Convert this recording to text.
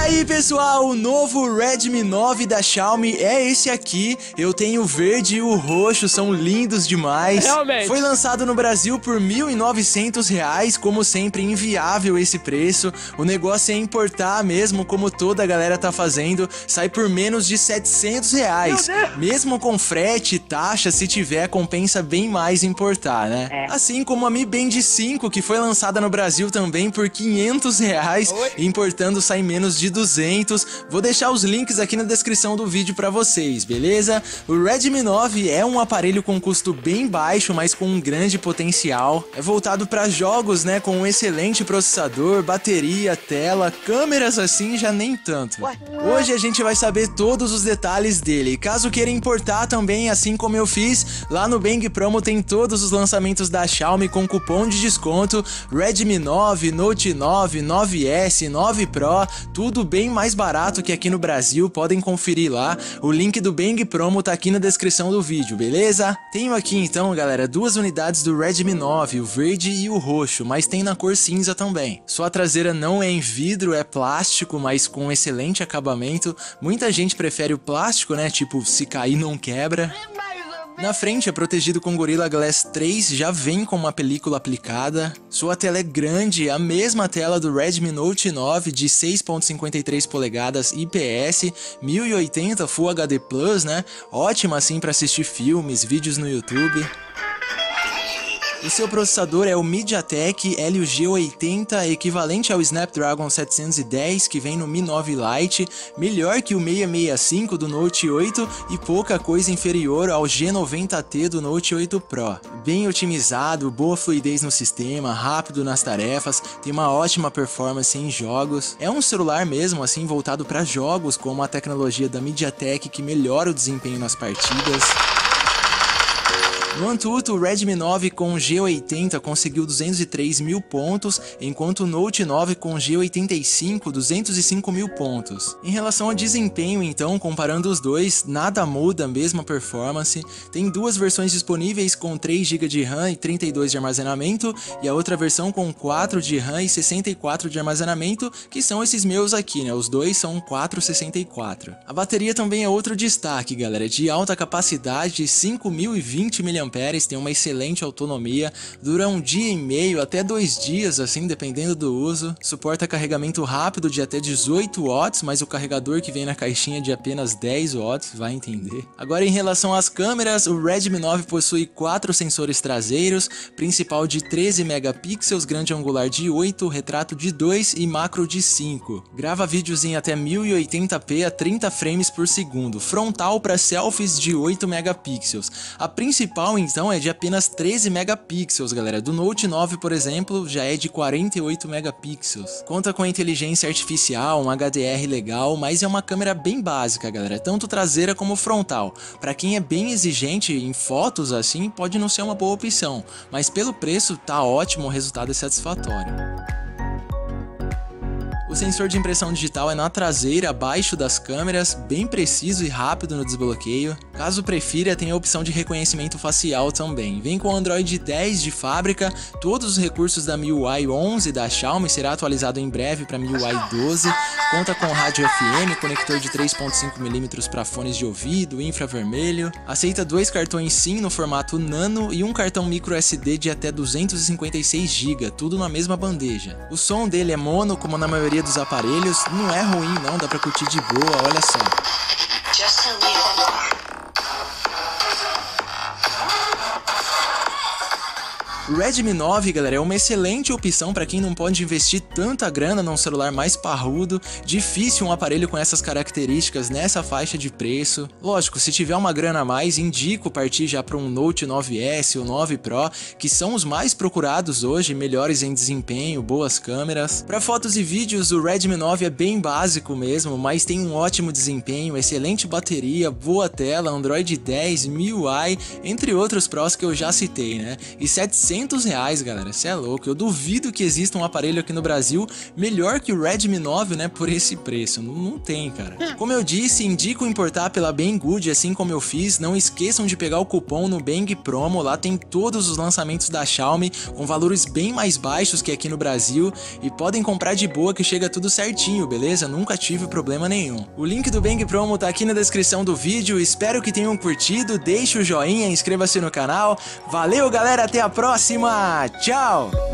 aí pessoal, o novo Redmi 9 da Xiaomi é esse aqui. Eu tenho o verde e o roxo, são lindos demais. Realmente. Foi lançado no Brasil por R$ 1.900, como sempre inviável esse preço. O negócio é importar mesmo, como toda a galera tá fazendo. Sai por menos de R$ 700. Mesmo com frete e taxa, se tiver, compensa bem mais importar, né? Assim como a Mi Band 5, que foi lançada no Brasil também por R$ 500. Importando sai menos de 200. Vou deixar os links aqui na descrição do vídeo pra vocês, beleza? O Redmi 9 é um aparelho com custo bem baixo, mas com um grande potencial. É voltado para jogos, né, com um excelente processador, bateria, tela, câmeras assim já nem tanto. Hoje a gente vai saber todos os detalhes dele. Caso queira importar também, assim como eu fiz, lá no Bang Promo tem todos os lançamentos da Xiaomi com cupom de desconto, Redmi 9, Note 9, 9S, 9 Pro, tudo bem mais barato que aqui no Brasil, podem conferir lá. O link do Bang Promo tá aqui na descrição do vídeo, beleza? Tenho aqui então, galera, duas unidades do Redmi 9, o verde e o roxo, mas tem na cor cinza também. Sua traseira não é em vidro, é plástico, mas com excelente acabamento. Muita gente prefere o plástico, né, tipo, se cair não quebra. Na frente é protegido com Gorilla Glass 3, já vem com uma película aplicada. Sua tela é grande, a mesma tela do Redmi Note 9 de 6.53 polegadas IPS, 1080 Full HD Plus, né? Ótima assim para assistir filmes, vídeos no YouTube. O seu processador é o MediaTek Helio G80, equivalente ao Snapdragon 710 que vem no Mi 9 Lite, melhor que o 665 do Note 8 e pouca coisa inferior ao G90T do Note 8 Pro. Bem otimizado, boa fluidez no sistema, rápido nas tarefas, tem uma ótima performance em jogos. É um celular mesmo assim voltado para jogos, com a tecnologia da MediaTek que melhora o desempenho nas partidas. No Antutu, o Redmi 9 com G80 conseguiu 203 mil pontos, enquanto o Note 9 com G85, 205 mil pontos. Em relação ao desempenho, então, comparando os dois, nada muda, a mesma performance. Tem duas versões disponíveis com 3 GB de RAM e 32 de armazenamento, e a outra versão com 4 de RAM e 64 de armazenamento, que são esses meus aqui, né? Os dois são 464. A bateria também é outro destaque, galera, de alta capacidade, de 5.020 mAh. Tem uma excelente autonomia, dura um dia e meio até 2 dias, assim, dependendo do uso. Suporta carregamento rápido de até 18 watts, mas o carregador que vem na caixinha é de apenas 10 watts, vai entender. Agora, em relação às câmeras, o Redmi 9 possui 4 sensores traseiros, principal de 13 megapixels, grande angular de 8, retrato de 2 e macro de 5. Grava vídeos em até 1080p a 30 frames por segundo, frontal para selfies de 8 megapixels. A principal então é de apenas 13 megapixels, galera. Do Note 9, por exemplo, já é de 48 megapixels. Conta com inteligência artificial, um HDR legal, mas é uma câmera bem básica, galera, tanto traseira como frontal. Para quem é bem exigente em fotos assim, pode não ser uma boa opção, mas pelo preço tá ótimo, o resultado é satisfatório. O sensor de impressão digital é na traseira, abaixo das câmeras, bem preciso e rápido no desbloqueio. Caso prefira, tem a opção de reconhecimento facial também. Vem com o Android 10 de fábrica, todos os recursos da MIUI 11 da Xiaomi será atualizado em breve para MIUI 12. Conta com rádio FM, conector de 3.5mm para fones de ouvido, infravermelho. Aceita 2 cartões SIM no formato Nano e um cartão microSD de até 256 GB, tudo na mesma bandeja. O som dele é mono, como na maioria dos aparelhos, não é ruim não, dá pra curtir de boa, olha só. O Redmi 9, galera, é uma excelente opção para quem não pode investir tanta grana num celular mais parrudo. Difícil um aparelho com essas características nessa faixa de preço. Lógico, se tiver uma grana a mais, indico partir já para um Note 9S ou 9 Pro, que são os mais procurados hoje, melhores em desempenho, boas câmeras. Para fotos e vídeos, o Redmi 9 é bem básico mesmo, mas tem um ótimo desempenho, excelente bateria, boa tela, Android 10, MIUI, entre outros prós que eu já citei, né? E 700 R$800, galera. Cê é louco. Eu duvido que exista um aparelho aqui no Brasil melhor que o Redmi 9, né, por esse preço. Não tem, cara. Como eu disse, indico importar pela Banggood, assim como eu fiz. Não esqueçam de pegar o cupom no Bang Promo. Lá tem todos os lançamentos da Xiaomi com valores bem mais baixos que aqui no Brasil. E podem comprar de boa que chega tudo certinho, beleza? Nunca tive problema nenhum. O link do Bang Promo tá aqui na descrição do vídeo. Espero que tenham curtido. Deixe o joinha, inscreva-se no canal. Valeu, galera. Até a próxima. Tchau!